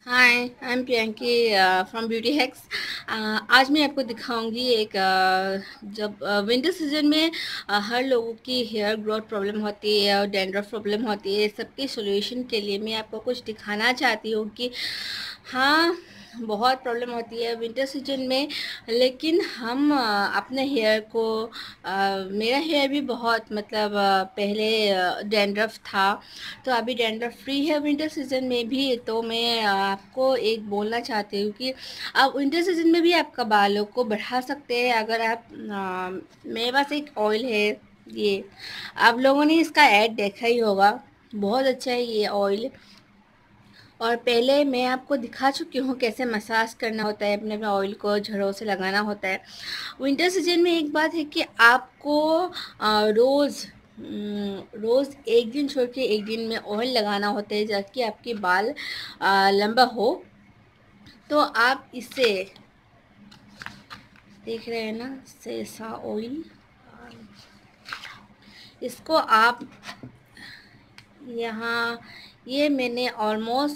Hi, I am Priyanki from beauty hacks. आज मैं आपको दिखाऊंगी एक जब विंटर सीजन में हर लोगों की हेयर ग्रोथ प्रॉब्लम होती है और डैंड्रफ प्रॉब्लम होती है। सबके सॉल्यूशन के लिए मैं आपको कुछ दिखाना चाहती हूँ कि हाँ, बहुत प्रॉब्लम होती है विंटर सीजन में। लेकिन हम अपने हेयर को मेरा हेयर भी बहुत मतलब पहले डैंड्रफ था, तो अभी डैंड्रफ फ्री है विंटर सीजन में भी। तो मैं आपको एक बोलना चाहती हूँ कि आप विंटर सीजन में भी आपका बालों को बढ़ा सकते हैं। अगर आप मेरे पास एक ऑयल है, ये आप लोगों ने इसका ऐड देखा ही होगा। बहुत अच्छा है ये ऑयल। और पहले मैं आपको दिखा चुकी हूँ कैसे मसाज करना होता है, अपने अपने ऑयल को झड़ों से लगाना होता है। विंटर सीजन में एक बात है कि आपको रोज़ एक दिन छोड़ के एक दिन में ऑयल लगाना होता है, ताकि आपके बाल लंबा हो। तो आप इसे देख रहे हैं ना, सेसा ऑयल। इसको आप यहाँ, ये मैंने ऑलमोस्ट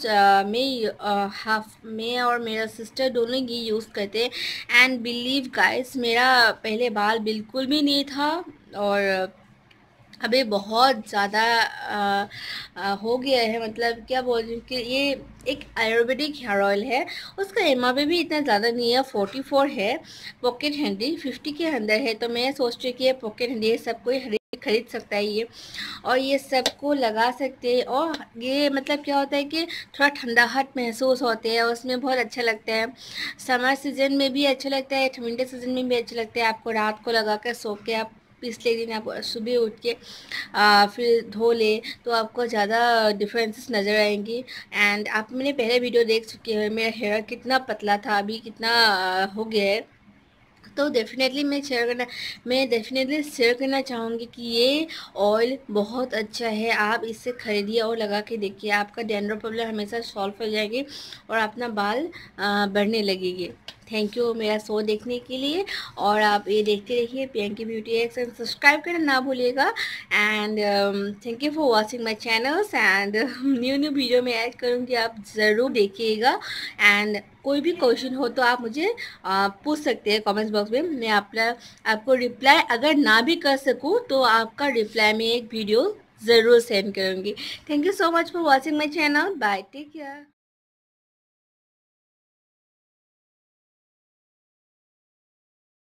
मैं और मेरा सिस्टर दोनों ही यूज़ करते हैं। एंड बिलीव गाइस, मेरा पहले बाल बिल्कुल भी नहीं था और अभी बहुत ज़्यादा हो गया है। मतलब क्या बोल रही हूँ कि ये एक आयुर्वेदिक हेयर ऑयल है। उसका एमआरपी भी इतना ज़्यादा नहीं है, 44 है। पॉकेट हैंडी 50 के अंदर है। तो मैं सोच रही कि ये पॉकेट हैंडी है, सब कोई खरीद सकता है ये, और ये सबको लगा सकते हैं। और ये मतलब क्या होता है कि थोड़ा ठंडाहट महसूस होते हैं, उसमें बहुत अच्छा लगता है। समर सीजन में भी अच्छा लगता है, विंटर सीजन में भी अच्छा लगता है। आपको रात को लगा कर सो के आप पिछले दिन आप सुबह उठ के फिर धो ले, तो आपको ज़्यादा डिफरेंसेस नज़र आएंगी। एंड आप मैंने पहले वीडियो देख चुके हैं, मेरा हेयर कितना पतला था, अभी कितना हो गया है। तो मैं डेफिनेटली शेयर करना चाहूँगी कि ये ऑयल बहुत अच्छा है। आप इसे खरीदिए और लगा के देखिए, आपका डैंड्रफ प्रॉब्लम हमेशा सॉल्व हो जाएगी और अपना बाल बढ़ने लगेगी। थैंक यू मेरा शो देखने के लिए, और आप ये देखते रहिए Priyanki beauty hacks, and subscribe करना ना भूलिएगा। And thank you for watching my channels. And new new video में ऐड करूँगी, आप ज़रूर देखिएगा। एंड कोई भी क्वेश्चन हो तो आप मुझे पूछ सकते हैं कमेंट्स बॉक्स में। मैं आपको रिप्लाई अगर ना भी कर सकूं तो आपका रिप्लाई में एक वीडियो ज़रूर सेंड करूँगी। Thank you so much for watching my channel. Bye, take care.